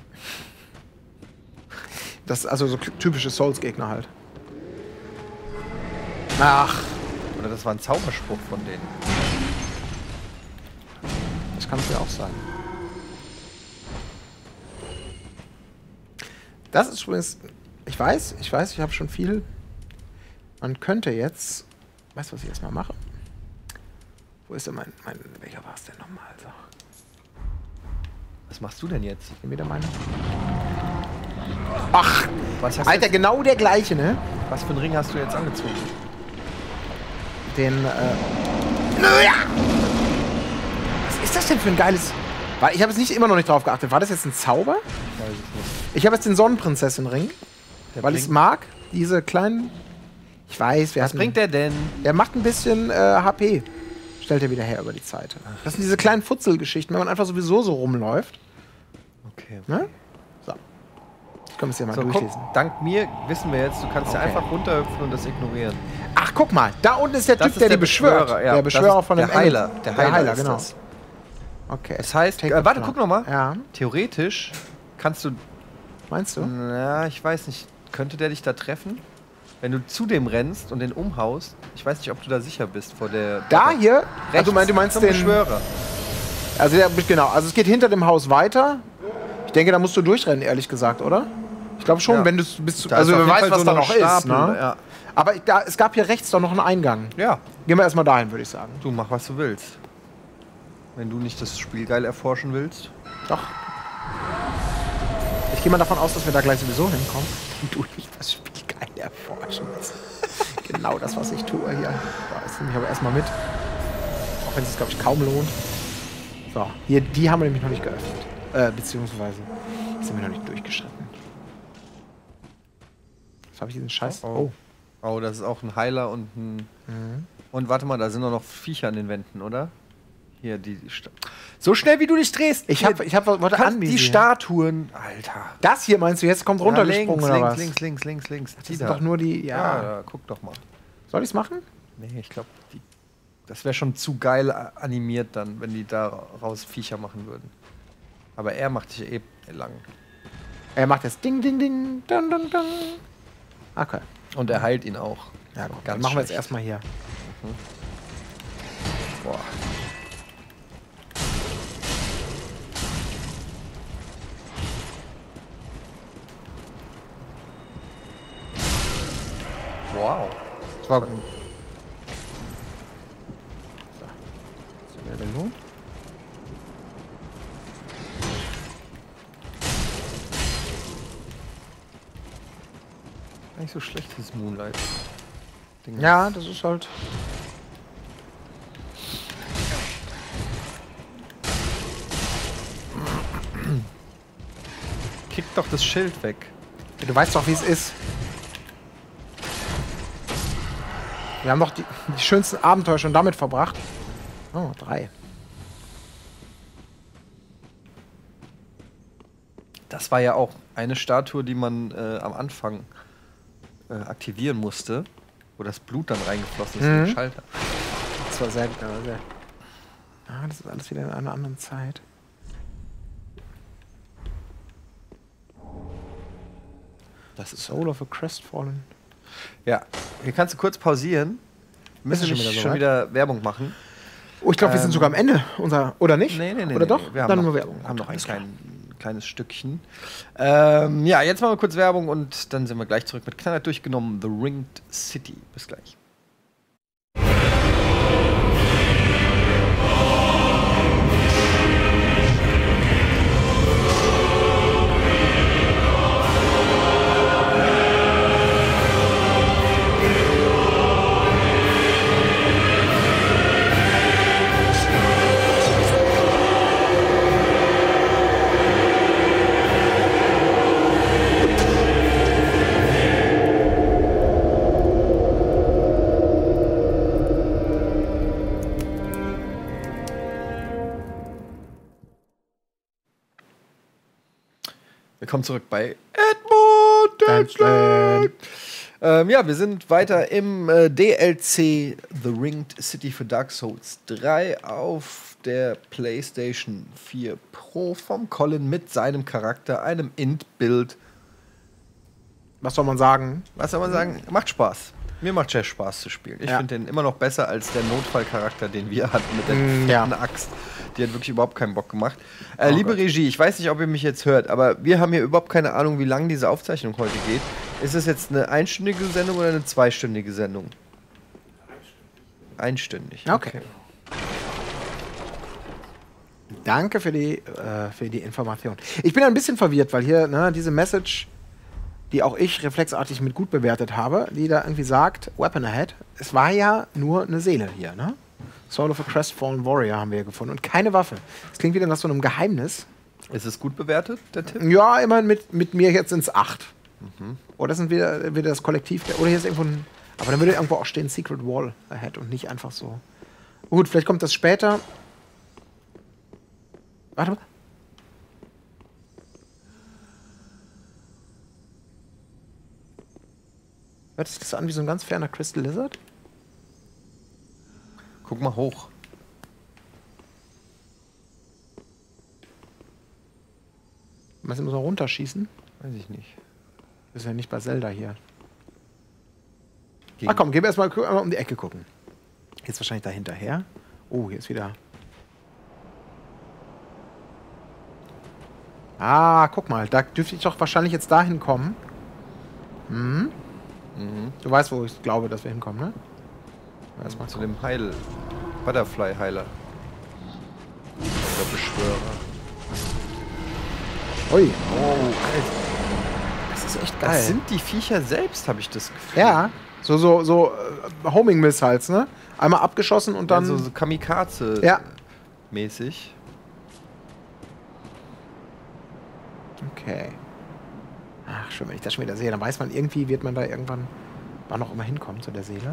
Das ist also so typische Souls-Gegner halt. Ach. Oder das war ein Zauberspruch von denen. Das kann es ja auch sein. Das ist übrigens... Ich weiß, ich habe schon viel... Man könnte jetzt... Weißt du, was ich jetzt mal mache? Wo ist denn mein welcher war es denn nochmal? So. Was machst du denn jetzt? Hier wieder meine. Ach! Was hast Alter, jetzt, genau der gleiche, ne? was für einen Ring hast du jetzt angezogen? Den, ja! Was ist das denn für ein geiles... Ich habe jetzt immer noch nicht drauf geachtet. War das jetzt ein Zauber? Ich weiß es nicht. Ich habe jetzt den Sonnenprinzessin-Ring. Weil ich es mag. Diese kleinen... Ich weiß, wer Was bringt der denn? Der macht ein bisschen HP. Stellt er wieder her über die Zeit. Das sind diese kleinen Futzelgeschichten, wenn man einfach sowieso so rumläuft. Okay. Ne? So. Ich kann es ja mal So, durchlesen. guck, dank mir wissen wir jetzt, du kannst ja einfach runterhüpfen und das ignorieren. Ach, guck mal. Da unten ist der Das Typ, ist der der die beschwört. Beschwörer, ja. Der Beschwörer von dem der Heiler. Engel. Der Heiler ist genau. das. Okay. Das heißt, Take warte, it guck noch mal. Ja. Theoretisch kannst du... Meinst du? Ja, ich weiß nicht. Könnte der dich da treffen? Wenn du zu dem rennst und den umhaust, ich weiß nicht, ob du da sicher bist vor der... Da hier? Rechts Du meinst zum den... Beschwörer. Also genau, also es geht hinter dem Haus weiter. Ich denke, da musst du durchrennen, ehrlich gesagt, oder? Ich glaube schon, Ja. wenn du bis zu... Da Also ist auf wer jeden weiß, Fall was so da ein noch ist, Stapel, ne? ja. Aber es gab hier rechts doch noch einen Eingang. Ja, Gehen wir erstmal dahin, würde ich sagen. du mach, was du willst. Wenn du nicht das Spiel geil erforschen willst. Doch. Ich gehe mal davon aus, dass wir da gleich sowieso hinkommen. Und du nicht das Spiel geil erforschen willst. Genau das, was ich tue hier. So, jetzt nehme ich aber erstmal mit. Auch wenn es sich, glaube ich, kaum lohnt. So, hier, die haben wir nämlich noch nicht geöffnet. Beziehungsweise sind wir noch nicht durchgeschritten. Was habe ich diesen Scheiß? Oh. Oh, das ist auch ein Heiler und ein... Und warte mal, da sind doch noch Viecher an den Wänden, oder? Hier, so schnell, wie du dich drehst. Ich hab warte, die Statuen. Alter. Das hier meinst du jetzt? Kommt runtergesprungen oder was? Links. Das sind doch nur die... Ja, guck doch mal. Soll ich's machen? Nee, ich glaube, das wäre schon zu geil animiert dann, wenn die da raus Viecher machen würden. Aber er macht sich eh lang. Er macht jetzt Ding, Ding, Ding, dun, dun, dun. Okay. Und er heilt ihn auch. Ja, gut. Ganz Dann machen wir jetzt schlecht. erstmal hier. Boah. Wow. Das war gut. So. Das wäre belohnt. Nicht so schlecht, dieses Moonlight. Ding. Ja, das ist halt... Kick doch das Schild weg. Du weißt doch, wie es ist. Wir haben doch die schönsten Abenteuer schon damit verbracht. Oh, 3. Das war ja auch eine Statue, die man am Anfang aktivieren musste, wo das Blut dann reingeflossen ist in den Schalter. Das war sehr, sehr. Ah, das ist alles wieder in einer anderen Zeit. Das ist Soul of a Crestfallen. Ja, hier kannst du kurz pausieren. Wir müssen schon wieder Werbung machen. Oh, ich glaube, wir sind sogar am Ende. Oder nicht? Nee. Oder doch? Wir haben dann noch, nur Werbung. Haben noch ein kleines Stückchen. Ja, jetzt machen wir kurz Werbung und dann sind wir gleich zurück mit knallhart durchgenommen The Ringed City. Bis gleich. Willkommen zurück bei Edmund. Ja, wir sind weiter im DLC The Ringed City für Dark Souls 3 auf der PlayStation 4 Pro vom Colin mit seinem Charakter, einem Int-Bild. Was soll man sagen? Macht Spaß. Mir macht Jeff Spaß zu spielen. Ich finde den immer noch besser als der Notfallcharakter, den wir hatten mit der fetten Axt. Die hat wirklich überhaupt keinen Bock gemacht. Liebe Regie, ich weiß nicht, ob ihr mich jetzt hört, aber wir haben hier überhaupt keine Ahnung, wie lang diese Aufzeichnung heute geht. Ist es jetzt eine einstündige Sendung oder eine zweistündige Sendung? Einstündig. Okay. Danke für die Information. Ich bin ein bisschen verwirrt, weil hier diese Message, die auch ich reflexartig mit gut bewertet habe, die da irgendwie sagt, Weapon ahead. Es war ja nur eine Seele hier, ne? Soul of a Crestfallen Warrior haben wir hier gefunden und keine Waffe. Das klingt wieder nach so einem Geheimnis. Ist es gut bewertet, der Tipp? Ja, immerhin mit mir jetzt ins 8. Oder sind wieder das Kollektiv. Oder hier ist irgendwo ein. Aber dann würde irgendwo auch stehen Secret Wall ahead und nicht einfach so. Gut, vielleicht kommt das später. Warte mal. Hört sich das an wie so ein ganz ferner Crystal Lizard? Guck mal hoch. Müssen wir so runterschießen? Weiß ich nicht. Das ist ja nicht bei Zelda hier. Ach komm, gehen wir erstmal um die Ecke gucken. Jetzt wahrscheinlich da hinterher. Oh, hier ist wieder. Ah, guck mal, da dürfte ich doch wahrscheinlich jetzt dahin kommen. Du weißt, wo ich glaube, dass wir hinkommen, ne? Erstmal zu dem Butterfly-Heiler. Der Beschwörer. Ui. Oh, Alter. Das ist echt geil. Das sind die Viecher selbst, habe ich das Gefühl. Ja, so Homing-Missiles, ne? Einmal abgeschossen und dann. Ja, so Kamikaze-mäßig. Okay. Ach, schön, wenn ich das schon wieder sehe. Dann weiß man, irgendwie wird man da irgendwann, wann auch immer hinkommen zu der Seele.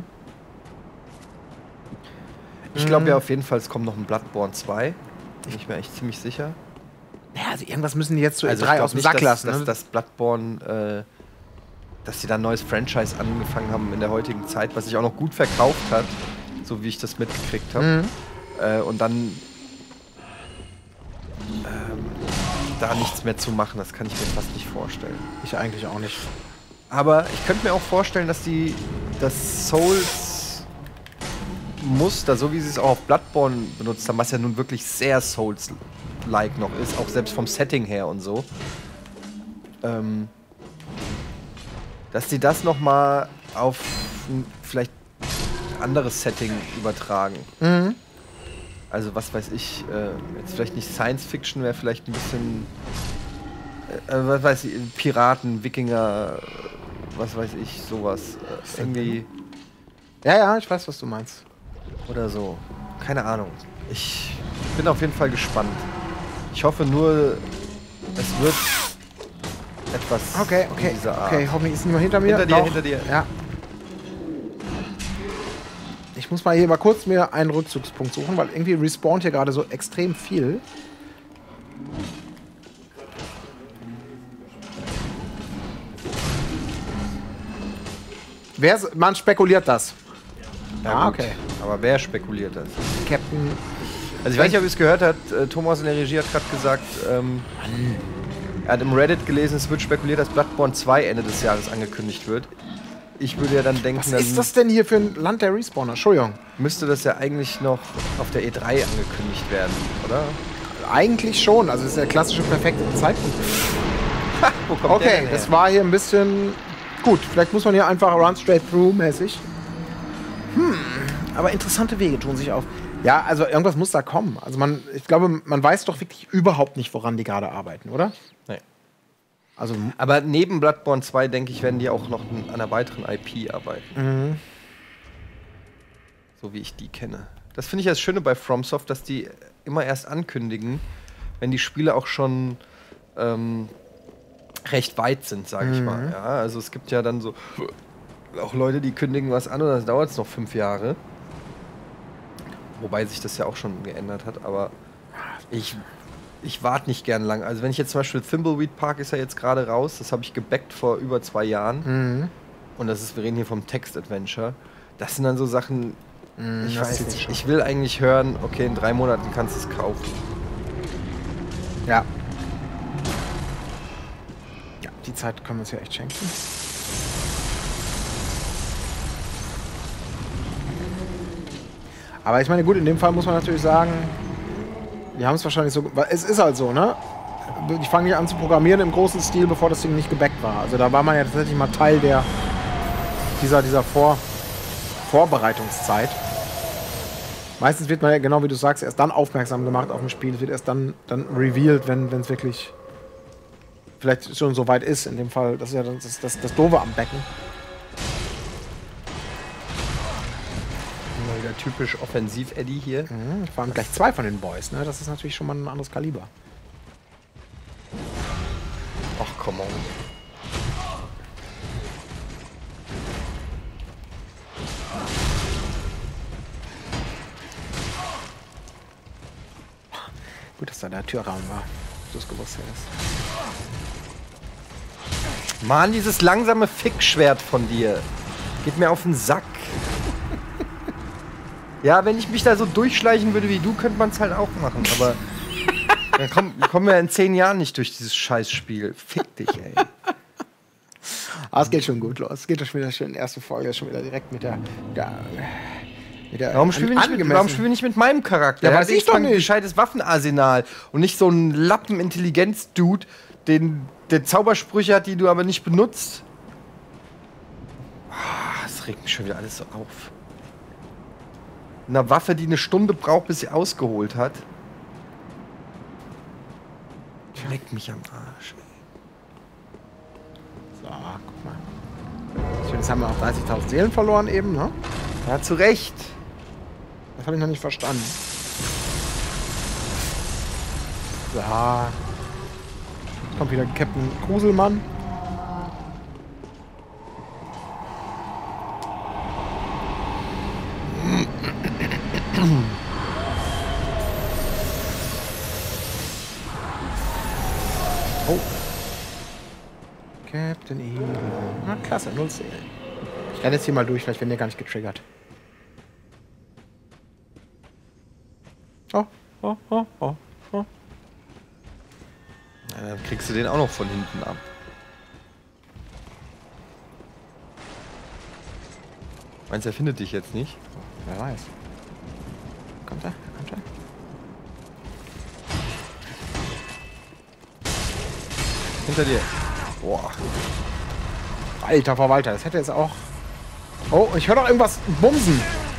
Ich glaube ja auf jeden Fall, es kommt noch ein Bloodborne 2. Bin ich mir echt ziemlich sicher. Ja, also irgendwas müssen die jetzt zu also E3 aus dem Sack lassen. Dass das Bloodborne, dass sie da ein neues Franchise angefangen haben in der heutigen Zeit, was sich auch noch gut verkauft hat, so wie ich das mitgekriegt habe. Und dann da nichts mehr zu machen, das kann ich mir fast nicht vorstellen. Ich eigentlich auch nicht. Aber ich könnte mir auch vorstellen, dass das Souls-Muster, so wie sie es auch auf Bloodborne benutzt haben, was ja nun wirklich sehr Souls-like noch ist, auch selbst vom Setting her und so, dass sie das nochmal auf ein vielleicht anderes Setting übertragen. Also was weiß ich, jetzt vielleicht nicht Science Fiction, wäre vielleicht ein bisschen, was weiß ich, Piraten, Wikinger, was weiß ich, sowas. Irgendwie. Ja, ich weiß, was du meinst. Oder so. Keine Ahnung. Ich bin auf jeden Fall gespannt. Ich hoffe nur, es wird etwas Okay, dieser Art. okay, hoffentlich ist niemand hinter mir. Hinter dir. Ja. Ich muss mal hier mal kurz mir einen Rückzugspunkt suchen, weil irgendwie respawnt hier gerade so extrem viel. Man spekuliert das. Ja, okay. Aber wer spekuliert das? Captain. Also ich weiß nicht, ob ihr es gehört habt, Thomas in der Regie hat gerade gesagt, er hat im Reddit gelesen, es wird spekuliert, dass Bloodborne 2 Ende des Jahres angekündigt wird. Ich würde ja dann denken, was ist das denn hier für ein Land der Respawner? Entschuldigung. Müsste das ja eigentlich noch auf der E3 angekündigt werden, oder? Eigentlich schon, also das ist der klassische perfekte Zeitpunkt. Wo kommt der denn her? Das war hier ein bisschen... Gut, vielleicht muss man hier einfach run straight through mäßig. Aber interessante Wege tun sich auf. Ja, also irgendwas muss da kommen. Also ich glaube, man weiß doch wirklich überhaupt nicht, woran die gerade arbeiten, oder? Nee. Also, aber neben Bloodborne 2, denke ich, werden die auch noch an einer weiteren IP arbeiten. So wie ich die kenne. Das finde ich das Schöne bei FromSoft, dass die immer erst ankündigen, wenn die Spiele auch schon recht weit sind, sage ich mal. Ja, also es gibt ja dann so auch Leute, die kündigen was an und dann dauert es noch 5 Jahre. Wobei sich das ja auch schon geändert hat, aber ich warte nicht gern lang. Also wenn ich jetzt zum Beispiel Thimbleweed Park ist ja jetzt gerade raus, das habe ich gebackt vor über 2 Jahren. Und wir reden hier vom Text-Adventure. Das sind dann so Sachen, ich weiß nicht, ich will eigentlich hören, okay, in 3 Monaten kannst du es kaufen. Ja. Ja, die Zeit können wir uns ja echt schenken. Aber ich meine, gut, in dem Fall muss man natürlich sagen, die haben es wahrscheinlich so... Es ist halt so, ne? Ich fange nicht an zu programmieren im großen Stil, bevor das Ding nicht gebackt war. Also da war man ja tatsächlich mal Teil dieser Vorbereitungszeit. Meistens wird man ja, genau wie du sagst, erst dann aufmerksam gemacht auf ein Spiel. Es wird erst dann revealed, wenn es wirklich vielleicht schon so weit ist. In dem Fall, das ist ja das Doofe am Backen. Der typisch Offensiv-Eddie hier. Vor allem gleich 2 von den Boys, ne? Das ist natürlich schon mal ein anderes Kaliber. Ach, come on. Gut, dass da der Türraum war. Du es gewusst hättest. Mann, dieses langsame Fickschwert von dir. Geht mir auf den Sack. Ja, wenn ich mich da so durchschleichen würde wie du, könnte man es halt auch machen. Aber dann kommen wir in 10 Jahren nicht durch dieses Scheißspiel. Fick dich, ey. Es geht schon gut los. Es geht schon wieder schön in der ersten Folge. Schon wieder direkt mit der warum spielen wir nicht mit meinem Charakter? Ja, weiß ich doch nicht. Ein gescheites Waffenarsenal und nicht so ein Lappen-Intelligenz-Dude, der Zaubersprüche hat, die du aber nicht benutzt. Das regt mich schon wieder alles so auf. Eine Waffe, die eine Stunde braucht, bis sie ausgeholt hat. Leck mich am Arsch. So, guck mal. Jetzt haben wir auch 30.000 Seelen verloren eben, ne? Ja, zu Recht. Das habe ich noch nicht verstanden. So. Jetzt kommt wieder Captain Gruselmann. Oh. Captain Evil. Na klasse, 0 Seelen. Ich renne jetzt hier mal durch, vielleicht werden die gar nicht getriggert. Oh. Ja, dann kriegst du den auch noch von hinten ab. Meinst du, er findet dich jetzt nicht? Wer weiß. Kommt er? Hinter dir. Boah. Alter Verwalter, das hätte jetzt auch... Oh, ich höre doch irgendwas bumsen.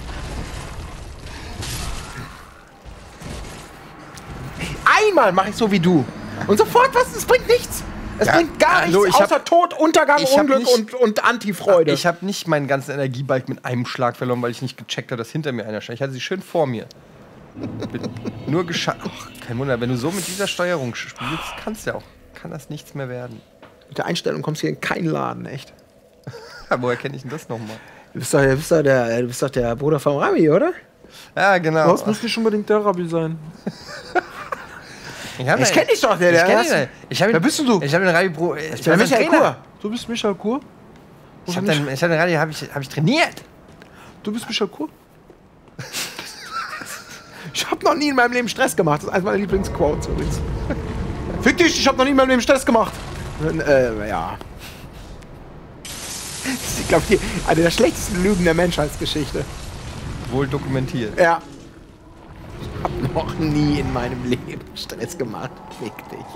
Einmal mache ich so wie du. Und sofort was? Es bringt nichts. Es bringt gar nichts, außer Tod, Untergang, Unglück und Antifreude. Ich habe nicht meinen ganzen Energiebalg mit einem Schlag verloren, weil ich nicht gecheckt habe, dass hinter mir einer stand. Ich hatte sie schön vor mir. Nur geschafft. Kein Wunder, wenn du so mit dieser Steuerung spielst, kann das nichts mehr werden. Mit der Einstellung kommst du hier in keinen Laden, echt. Woher kenne ich denn das nochmal? Du bist doch der Bruder vom Rabbi, oder? Ja, genau. Das muss nicht unbedingt der Rabbi sein. Ich kenn dich doch, der. Wer bist du? Ich habe den Rabbi Bro. Ich bin Michael Kur. Du bist Michael Kur? Ich habe den Rabbi hab ich trainiert. Du bist Michael Kur? Ich habe noch nie in meinem Leben Stress gemacht. Das ist eines meiner Lieblingsquotes übrigens. Fick dich, ich habe noch nie in meinem Leben Stress gemacht. Ja. Das ist, ich glaube, eine der schlechtesten Lügen der Menschheitsgeschichte. Wohl dokumentiert. Ja. Ich habe noch nie in meinem Leben Stress gemacht. Fick dich.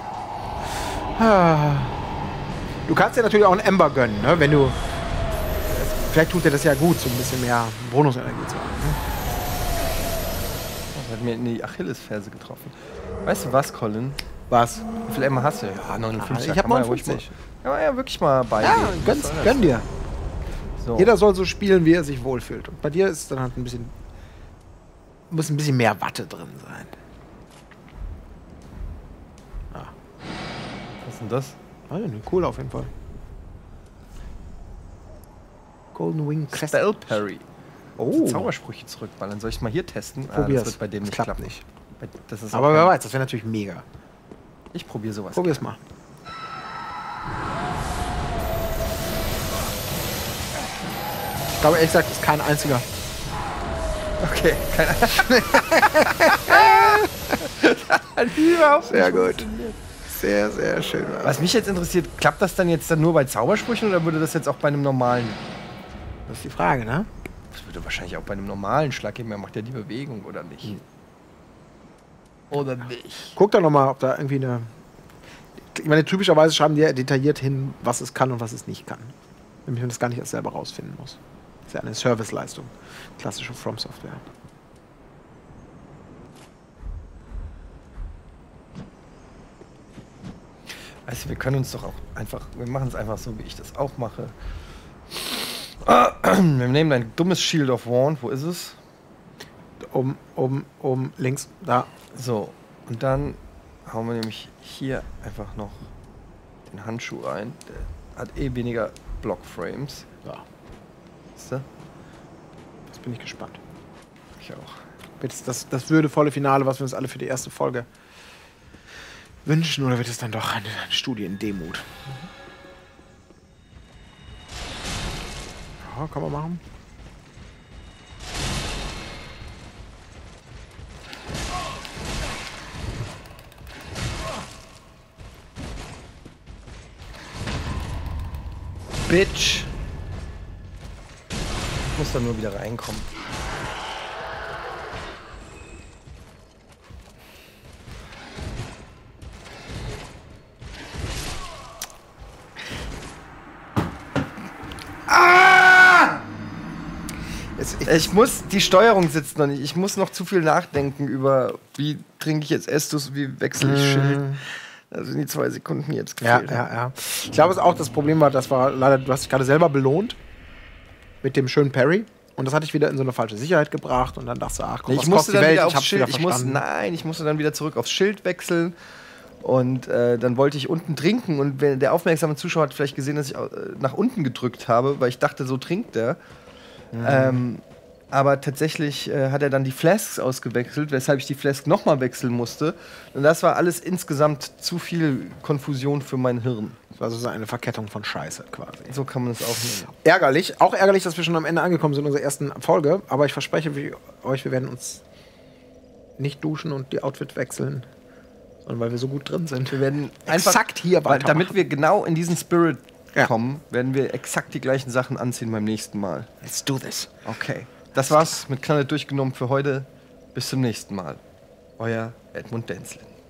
Du kannst dir natürlich auch einen Ember gönnen, ne? Wenn du... Vielleicht tut dir das ja gut, so ein bisschen mehr Bonusenergie zu haben. Ne? Das hat mir in die Achillesferse getroffen. Weißt du was, Colin? Was? Wie viel Ember hast du? Ja, 59. Ich habe 59. Kann man ja wirklich mal bei. Ja, gönn dir. So. Jeder soll so spielen, wie er sich wohlfühlt. Und bei dir ist dann halt muss ein bisschen mehr Watte drin sein. Ja. Was ist denn das? Also, cool auf jeden Fall. Golden Wing Crest. Spell Parry. Oh. Zaubersprüche zurückballern. Soll ich es mal hier testen? Probier's. Das wird bei dem nicht klappen. Nicht. Das ist Aber wer weiß, das wäre natürlich mega. Ich probiere sowas. Probier's mal. Ich glaube, ehrlich gesagt, ist kein einziger. Okay, keine Ahnung. Sehr gut. Sehr, sehr schön. Was mich jetzt interessiert, klappt das dann jetzt nur bei Zaubersprüchen oder würde das jetzt auch bei einem normalen? Das ist die Frage, ne? Das würde wahrscheinlich auch bei einem normalen Schlag geben. Er macht ja die Bewegung, oder nicht? Oder nicht? Guck doch nochmal, ob da irgendwie eine... Ich meine, typischerweise schreiben die ja detailliert hin, was es kann und was es nicht kann. Damit man das gar nicht erst selber rausfinden muss. Das ist ja eine Serviceleistung. Klassische From Software. Weißt du, wir können uns doch auch einfach... Wir machen es einfach so, wie ich das auch mache. Wir nehmen ein dummes Shield of Wand. Wo ist es? Oben, links, da. So, und dann hauen wir nämlich hier einfach noch den Handschuh ein. Der hat eh weniger Blockframes. Ja. Weißt du? Jetzt bin ich gespannt. Ich auch. Wird das würdevolle Finale, was wir uns alle für die erste Folge wünschen, oder wird es dann doch eine Studie in Demut? Ja, kann man machen. Bitch! Ich muss da nur wieder reinkommen. Ich muss, die Steuerung sitzt noch nicht. Ich muss noch zu viel nachdenken über, wie trinke ich jetzt Estus, wie wechsle ich Schild. Da sind die 2 Sekunden jetzt gefehlt. Ja. Ich glaube, es auch das Problem war, das war leider, du hast dich gerade selber belohnt mit dem schönen Parry. Und das hatte ich wieder in so eine falsche Sicherheit gebracht. Und dann dachte ich, ach komm, ich musste dann wieder aufs Schild. Ich musste dann wieder zurück aufs Schild wechseln. Und dann wollte ich unten trinken. Und der aufmerksame Zuschauer hat vielleicht gesehen, dass ich nach unten gedrückt habe, weil ich dachte, so trinkt er. Aber tatsächlich hat er dann die Flasks ausgewechselt, weshalb ich die Flask nochmal wechseln musste. Und das war alles insgesamt zu viel Konfusion für mein Hirn. Das war so eine Verkettung von Scheiße quasi. So kann man es auch nennen. Ärgerlich. Auch ärgerlich, dass wir schon am Ende angekommen sind in unserer ersten Folge. Aber ich verspreche euch, wir werden uns nicht duschen und die Outfit wechseln. Sondern weil wir so gut drin sind. Wir werden exakt hier weitermachen. Damit wir genau in diesen Spirit kommen, werden wir exakt die gleichen Sachen anziehen beim nächsten Mal. Let's do this. Okay. Das war's mit Knallet durchgenommen für heute. Bis zum nächsten Mal. Euer Edmund Denzlin.